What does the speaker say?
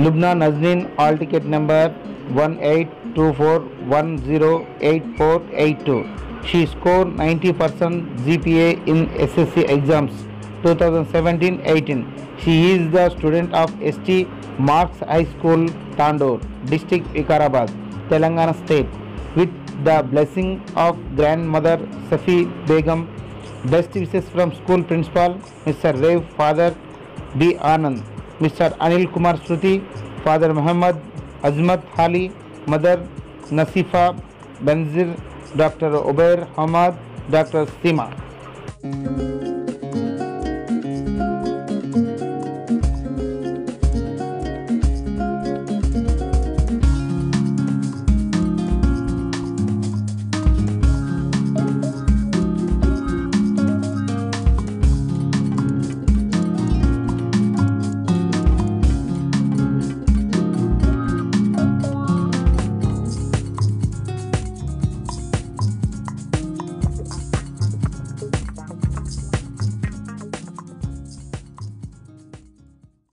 Lubna Nazreen, all ticket number 1824108482. She scored 90% GPA in SSC exams 2017-18. She is the student of ST Marks High School, Tandoor, District Vikarabad, Telangana State. With the blessing of grandmother Safi Begum, best wishes from school principal Mr. Rev Father B. Anand, Mr. Anil Kumar Shruti, Father Muhammad Azmat Ali, Mother Nasifa Benzir, Dr. Ubair Hamad, Dr. Sima.